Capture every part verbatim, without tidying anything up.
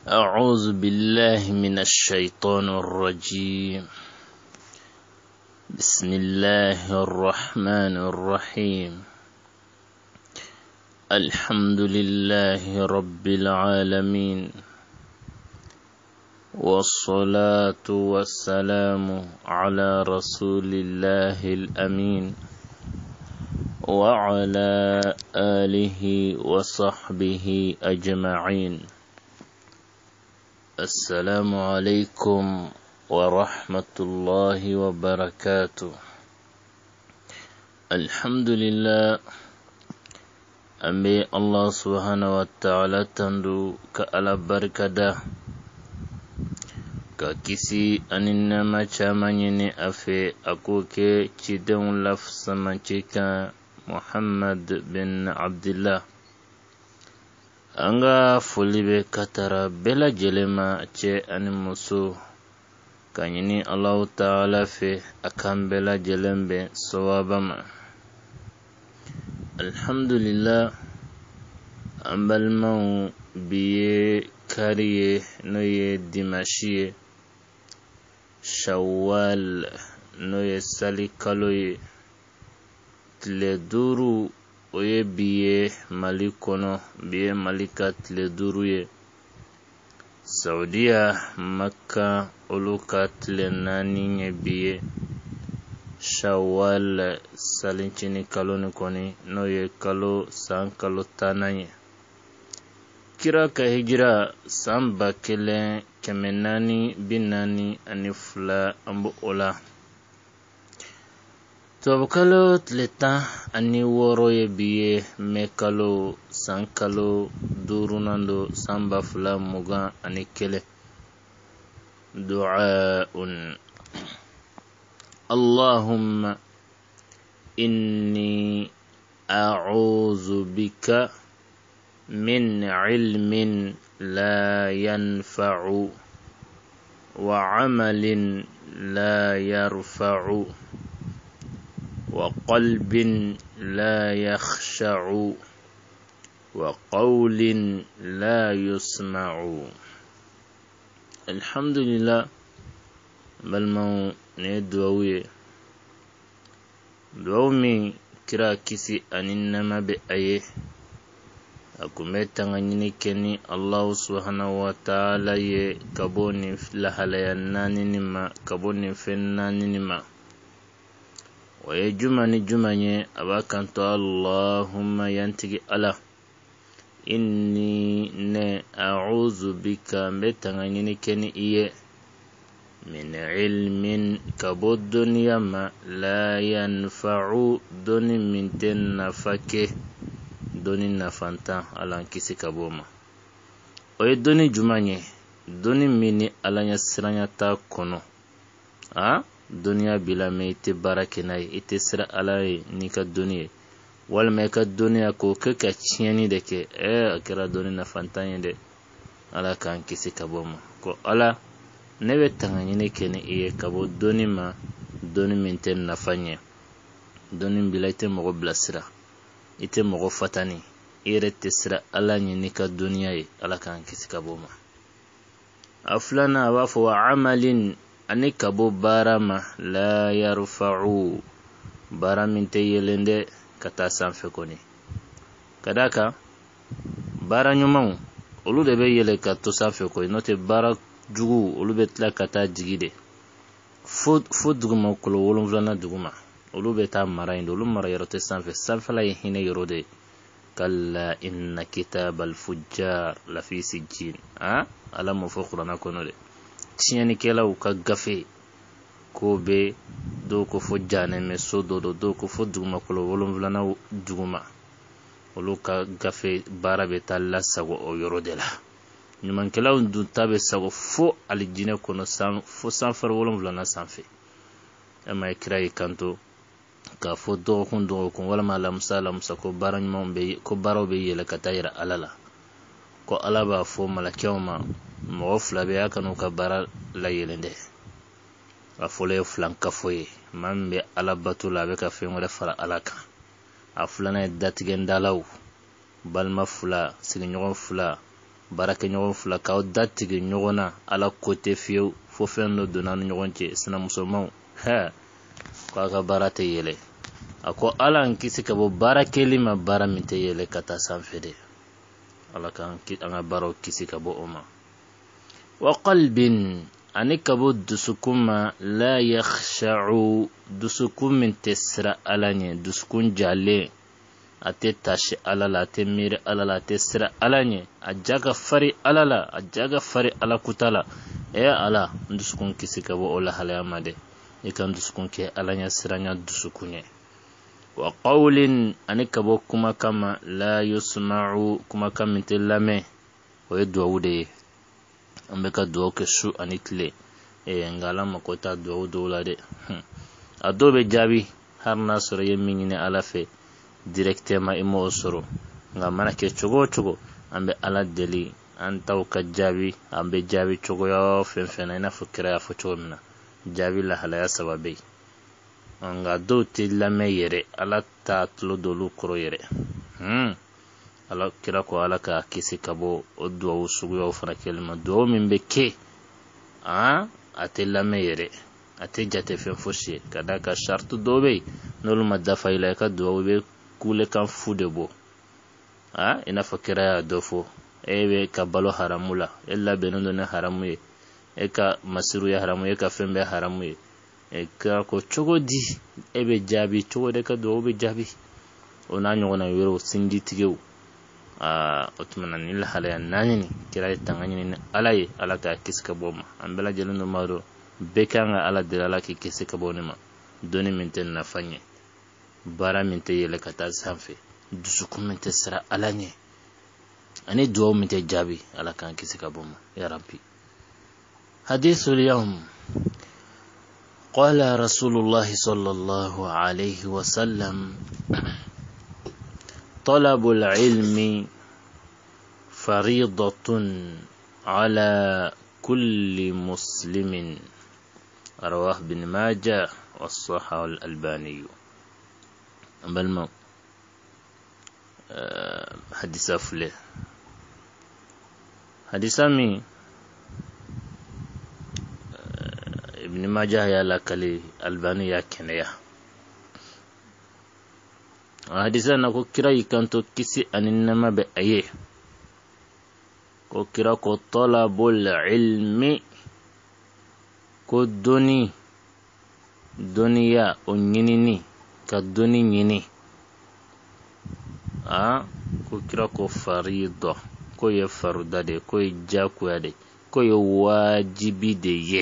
أعوذ بالله من الشيطان الرجيم. بسم الله الرحمن الرحيم. الحمد لله رب العالمين، والصلاة والسلام على رسول الله الأمين وعلى آله وصحبه أجمعين. السلام عليكم ورحمة الله وبركاته. الحمد لله أمي الله سبحانه وتعالى تندو كألا بركة ككسي أننا شامنيني أفي أكوكي تشيدون لفظ منشيكا محمد بن عبد الله. Anga folibe katara bela jelema che animusu kanyini Allah Ta'ala fe akan bela jelembe sawabama. Alhamdulillah, ambalmau biye kariye noye dimashiye Shawwal noye sali kaloye tile duru oye biye Mali kono biye Malika tile duru ye. Saudiya Makka oluka tile nani nye biye Shawwal salinchini kalo ni koni no ye kalo san kalo tananye. Kira ka hijira samba kele kemenani binani anifla ambu ola. Tobakalo tleta ani woro ye biye mekalo sankalo durunando samba fula muga ani kele. Du'aun. Allahumma inni a'udhu bika min ilmin la yanfa'u wa amalin la yarfa'u وقلب لا يخشع وقول لا يسمع. الحمد لله. بل ما ندوي دومي كرا كسي أنما بأيه أكملت غنيني كني الله سبحانه وتعالى كبوني في لحلياناني نما كبوني في الناني نما ويجمعني جمعني أباكنت اللهم ينتقي الله إني ن أعوذ بك متغنيني كني إيه من علم كبود دنيا ما لا ينفع دوني من تنفكه دوني نفانتا على كيسي كبوما. ويدوني جمعني دوني مني على يسرانيا تا كونو ها dunia bila me ite barake na ite sira alai ni ka dunia wal me ka dunia ko ke ka chieni de ke e akira doni na fantanye de ala kan kisi kaboma ko ala nebe tangani ne kene e kabo doni ma doni minten na fanye doni bila ite mo blasira ite mo fatani ire te sira ala ni ka dunia e ala kan kisi kaboma. Aflana wafu wa amalin ani kabo barama la yarfa'u baramin te yelende kata sanfe koni kadaka bara nyuman olu de be yele kato sanfe koni note bara jugu olu be tla kata jigide fo fo duguma kolo wolon vlana duguma olu be ta mara indo olu mara yerote sanfe sanfe la hine yorode kalla inna kitabal fujjar la fi sijjin ha ala mo fo qur'ana kono de tiɲɛni kɛlaw ka gafe ko be do ko fo jane me so do do do ko fo duguma kolo wolonwulana duguma olu ka gafe baara be taa lasago o yɔrɔ de la. ɲumankɛlaw dun ta be sago fo alijinɛ kɔnɔ san fo sanfɛrɛ wolonwulana sanfɛ. e ma kira yi kanto k'a fɔ dɔgɔkun dɔgɔkun walama alamusa alamusa ko baara ɲumanw be ko baaraw be yɛlɛ ka taa yira ala la ko ala b'a fɔ malakɛw ma mɔgɔ fila bɛ a kan'u ka baara la yɛlɛn dɛ. a fɔlɔ ye filankafo ye maa min bɛ ala bato la a bɛ ka fɛn wɛrɛ fara ala kan. a filanan ye datigɛndalaw balima fila sigiɲɔgɔn fila baraka ɲɔgɔn fila k'aw datigɛ ɲɔgɔn na ala kote fiyewu fo fɛn dɔ donna ni ɲɔgɔn cɛ sinamusomanw ha ko a ka baara tɛ yɛlɛ a ko ala n kisi ka bɔ baara kɛli ma baara min tɛ yɛlɛ ka taa sanfɛ de ala k'an ka baaraw kisi ka bɔ o ma wa qalbin ani ka bɔ dusukun ma la yakhsha'u dusukun min tɛ sira ala ɲɛ dusukun jalen a tɛ tashi ala la a tɛ miiri ala la a tɛ sira ala ɲɛ a ja ka fari ala la a ja ka fari ala kuta la ɛ ala n dusukun kisi ka bɔ o lahalaya ma dɛ i ka n dusukun kɛ ala ɲɛ siranya dusukun ye wa qawlin ani ka bɔ kumakan ma la yusma'u kumakan min tɛ lamɛn o ye duwawu de ye an bɛ ka duwawu kɛ su ani tile nka ala mako t'a duwawu dɔw la dɛ a dɔw bɛ jaabi har n'a sɔrɔ i ye min ɲini ala fɛ directement i m'o sɔrɔ nka mana kɛ cogo o cogo an bɛ ala deli an taw ka jaabi an bɛ jaabi cogoya fɛn fɛn na i n'a fɔ kira y'a fɔ cogo min na jaabi lahalaya saba bɛ yen nka dɔw tɛ lamɛn yɛrɛ ala t'a tulo dolu kɔrɔ yɛrɛ ala kira ko ala k'a kisi ka bɔ o duwawu suguyaw fana kɛli ma duwawu min bɛ kɛ a tɛ lamɛn yɛrɛ a tɛ jate fɛn fosi ye ka d'a kan sariti dɔw bɛ yen n'olu ma dafa i la i ka duwawu bɛ kule kan fu de bɔ a i n'a fɔ kira y'a dɔ fɔ e bɛ ka balo haramu la e labɛnnen don ni haramu ye e ka masiru ye haramu ye e ka fɛn bɛɛ haramu ye e kira ko cogo di e bɛ jaabi cogo de ka duwawu bɛ jaabi o n'a ɲɔgɔnna yɔrɔw sinjitigiw aa o tuma na ni lahalaya naani ni kira ye tanga ɲini ni ala ye ala k'a kisi ka bɔ ma an bɛɛ lajɛlen don maa dɔn bɛɛ kan ka ala deli ala k'i kisi ka bɔ ne ma dɔnni min tɛ nafa ɲɛ baara min tɛ yɛlɛ ka taa sanfɛ dusukun min tɛ sira ala ɲɛ ani duwawu min tɛ jaabi ala k'an kisi ka bɔ ma ya rabbi hadithul yawm qala rasulullah sallallahu alayhi wa sallam طلب العلم فريضة على كل مسلم رواه ابن ماجه والصحاح الألباني بل ما حديث أفله حديث أمي ابن ماجه يا لكلي الألباني يا كنيا hadisa na ko kira yikanto kisi aninama be aye ko kira ko talabul ilmi ko doni doniya o nyinini ka doni nyini a ko kira ko farida ko ye faruda de ko ye jakuya de ko ye wajibi de ye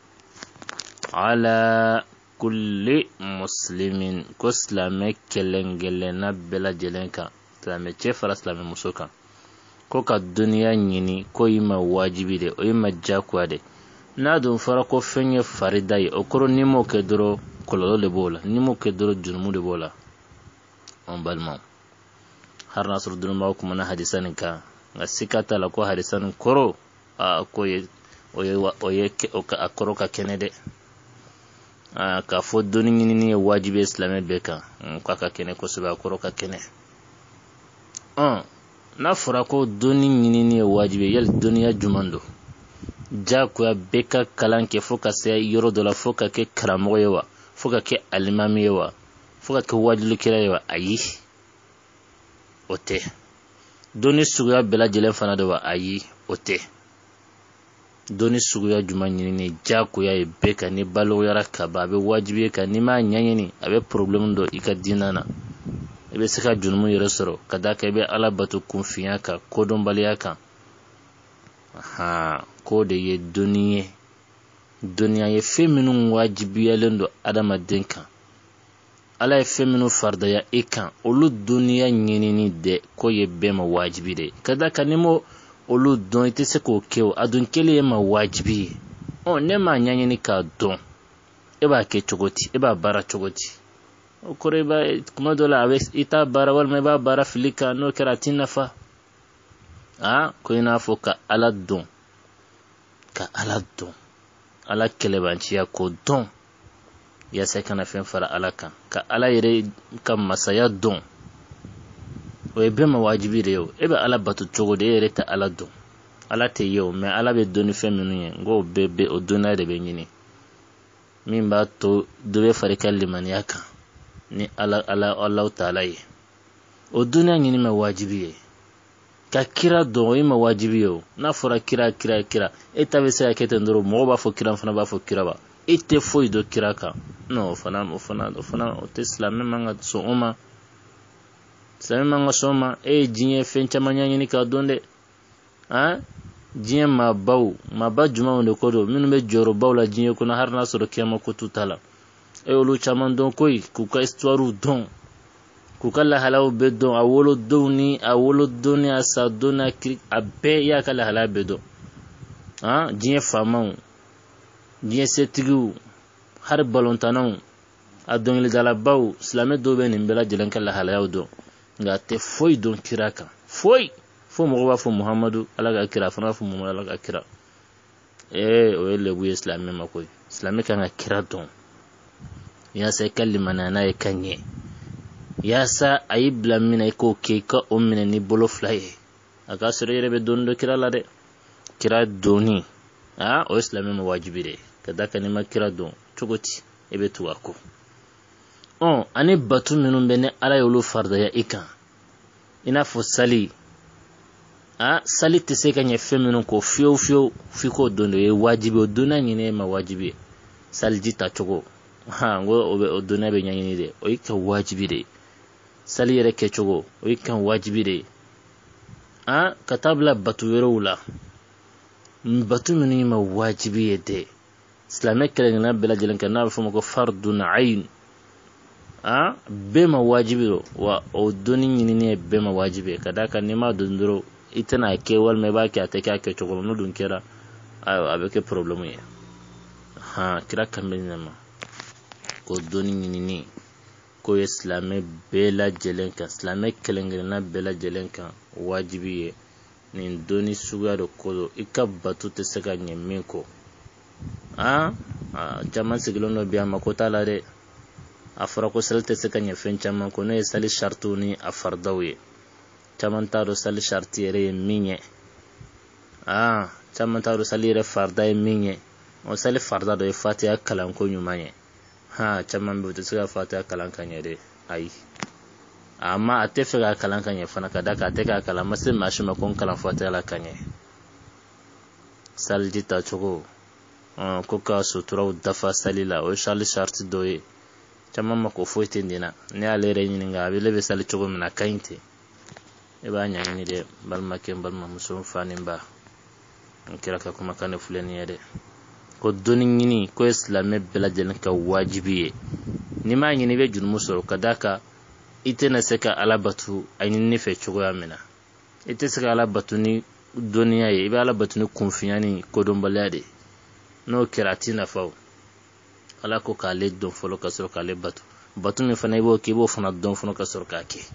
ala kulli muslimin ko silamɛ kelenkelenna bɛɛ lajɛlen kan silamɛ cɛ fara silamɛ muso kan ko ka duniya ɲini ko i ma wajibi de o i ma jakuya de n'a dun fɔra ko fɛn ye farida ye o kɔrɔ ni m'o kɛ dɔrɔn kɔlɔlɔ de b'o la ni m'o kɛ dɔrɔn jurumu de b'o la an balimaw har n'a sɔrɔ dununbaw kumana hadisa nin kan nka sika t'a la ko hadisa nin kɔrɔ a ko ye o ye o ye a kɔrɔ ka kɛnɛ dɛ k'a fɔ dɔnni ɲinini ye wajibi ye silamɛ bɛɛ kan k'a ka kɛnɛ kosɛbɛ a kɔrɔ ka kɛnɛ n'a fɔra ko dɔnni ɲinini ye wajibi ye yali dɔnniya jumɛn don jagoya bɛɛ ka kalan kɛ fo ka se yɔrɔ dɔ la fo ka kɛ karamɔgɔ ye wa fo ka kɛ alimami ye wa fo ka kɛ wajilikɛla ye wa ayi o tɛ dɔnni suguya bɛɛ lajɛlen fana don wa ayi o tɛ dɔnni suguya jumɛn ɲinini jagoya ye bɛɛ kan ni baloyara kaba a bɛ wajibi ye kan ni m'a ɲɛɲini a bɛ problème dɔ i ka diinɛ na i bɛ se ka jurumu yɛrɛ sɔrɔ ka d'a kan i bɛ ala bato kunfinya kan kodɔnbaliya kan ko de ye dɔnni ye dɔnniya ye fɛn minnu wajibiyalen don adamaden kan ala ye fɛn minnu faridaya i kan olu dɔnniya ɲinini dɛ ko ye bɛɛ ma wajibi de ka d'a kan ni mo olu dɔn i tɛ se k'o kɛ o a dun kɛlen ye ma wajibi ye ɔ ne m'a ɲɛɲini k'a dɔn e b'a kɛ cogo di e b'a baara cogo di o kɔrɔ i b'a kuma dɔ la a bɛ i t'a baara walima i b'a baara fili kan n'o kɛra a t'i nafa a ko i n'a fɔ ka ala dɔn ka ala dɔn ala kɛlɛbanciya k'o dɔn yaasa i kana fɛn fara ala kan ka ala yɛrɛ ka masaya dɔn o ye bɛɛ ma wajibi de ye o e bɛ ala bato cogo de e yɛrɛ tɛ ala dɔn ala te yo me ala be doni fɛn minnu ye ngo bebe o donna de be ɲini min b'a to dɔ bɛ fari ka limaniya kan ni ala ala Allah taala ye o donna ɲini ma wajibi ye ka kira dɔn o ma wajibi ye n'a fɔra kira kira kira e ta bɛ se ka kɛ ten dɔrɔn mɔgɔ b'a fɔ kira fana b'a fɔ kira ba e tɛ foyi dɔn kira kan non o fana o fana o fana o tɛ silamɛ man ka sɔn o ma silamɛ man ka sɔn o ma e ye diɲɛ fɛn caman ɲɛɲini k'a dɔn dɛ han diɲɛ maabaw maaba jumanw de ko don minnu bɛ jɔyɔrɔbaw la diɲɛ kɔnɔ hali n'a sɔrɔ kiyama ko t'u ta la e olu caman dɔn koyi k'u ka histoire dɔn k'u ka lahalaw bɛɛ dɔn a wolodonw ni a wolodon ni a sadon n'a kiri a bɛɛ y'a ka lahalaya bɛɛ dɔn han diɲɛ faamaw diɲɛ setigiw hali balontannaw a dɔnkilidalabaw silamɛ dɔw bɛ nin bɛɛ lajɛlen ka lahalayaw dɔn nka a tɛ foyi dɔn kira kan foyi fo mɔgɔ b'a fɔ muhamadu ala ka kira fana b'a fɔ muhamadu ala ka kira ee o ye lebu ye silamɛ ma koyi silamɛ kan ka kira dɔn yaasa i ka limaniya n'a ye ka ɲɛ yaasa a y'i bila min na i k'o kɛ i ka o minɛ ni bolo fila ye a k'a sɔrɔ i yɛrɛ bɛ dɔɔnin dɔ kira la dɛ kira dɔnni aa o ye silamɛ ma wajibi de ye ka da kan n'i ma kira dɔn cogo di i bɛ tugu a kɔ ɔn ani batu minnu bɛ ni ala y'olu faridaya i kan i n'a fɔ sali ah sali tɛ se ka ɲɛ fɛn minnu kɔ fiyewu fiyewu f'i k'o dɔn de o ye wajibi o donna ɲini ma wajibi saliji ta cogo ha ngo o bɛ o donna bɛ ɲɛɲini de o ye ka wajibi de sali yɛrɛ kɛ cogo o ye kan wajibi de ah ka taa bila batu wɛrɛw la batu minnu ye ma wajibi ye dɛ silamɛ kɛlɛkɛlɛna bɛɛ lajɛlen kan n'a bɛ fɔ o ma ko fardun ayn ah bɛɛ ma wajibi do wa o donni ɲinini ye bɛɛ ma wajibi ye ka d'a kan n'i ma dɔn dɔrɔn i tɛna kɛ walima i b'a kɛ a tɛ kɛ a kɛcogo la n'o dun kɛra a bɛ kɛ problème ye han kira kan bɛ ɲinɛ ma ko donni ɲinini ko ye silamɛ bɛɛ lajɛlen kan silamɛ kɛlɛkɛlɛna bɛɛ lajɛlen kan wajibi ye nin donni suguya de ko don i ka batu tɛ se ka ɲɛ min kɔ ah caman sigilen dɔ bi a ma ko t'a la dɛ a fɔra ko sali tɛ se ka ɲɛ fɛn caman kɔ n'o ye sali saritiw ni a faridaw ye caman t'a dɔn sali sariti yɛrɛ ye min ye ah caman t'a dɔn sali yɛrɛ farida ye min ye o sali farida dɔ ye fatiha kalanko ɲuman ye ha caman bɛ u tɛ se ka fatiha kalan ka ɲɛ dɛ ayi amma a tɛ fɛ ka kalan ka ɲɛ fana ka da kan a tɛ k'a kalan ma se maa si ma ko n kalan fatiha la ka ɲɛ saliji ta cogo ko ka suturaw dafa sali la o ye sali sariti dɔ ye caman ma ko foyi tɛ nin na ne y'ale yɛrɛ ɲininka a bɛ bɛ sali cogo min na ka ɲi ten e b'a ɲɛɲini dɛ balimakɛ n balimamuso n fa ni n ba n kira ka kumakan de filɛ nin ye dɛ ko donni ɲini ko ye silamɛ bɛɛ lajɛlen ka wajibi ye n'i m'a ɲini i bɛ jurumu sɔrɔ ka d'a kan i tɛna se ka ala batu a ɲinini fɛ cogoya min na i tɛ se ka ala batu ni dɔnniya ye i bɛ ala batu ni kunfiya ni kodɔnbaliya de n'o kɛra a t'i nafa o ala ko k'ale dɔn fɔlɔ ka sɔrɔ k'ale batu batu min fana i b'o kɛ i b'o fana dɔn fɔlɔ ka sɔrɔ k'a kɛ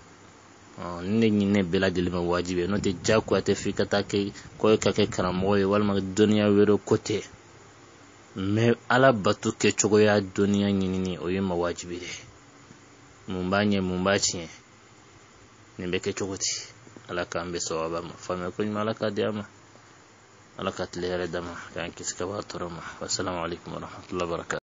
ni ne ɲinɛ bɛɛ lajɛlen ma wajibi ye n'o tɛ diyagoya tɛ f'i ka taa kɛ ko e ka kɛ karamɔgɔ ye walima dɔnniya wɛrɛ ko tɛ mais ala batu kɛcogoya dɔnniya ɲinini o ye ma wajibi de mun b'a ɲɛ mun b'a tiɲɛ nin bɛ kɛ cogo di ala k'an bɛ sawaba ma faamuya ko ɲuman ala k'a di a ma ala ka tile yɛrɛ d'a ma k'an kisi ka bɔ a tɔɔrɔ ma wassalamu alaikum warahmatullahi wabarakatuh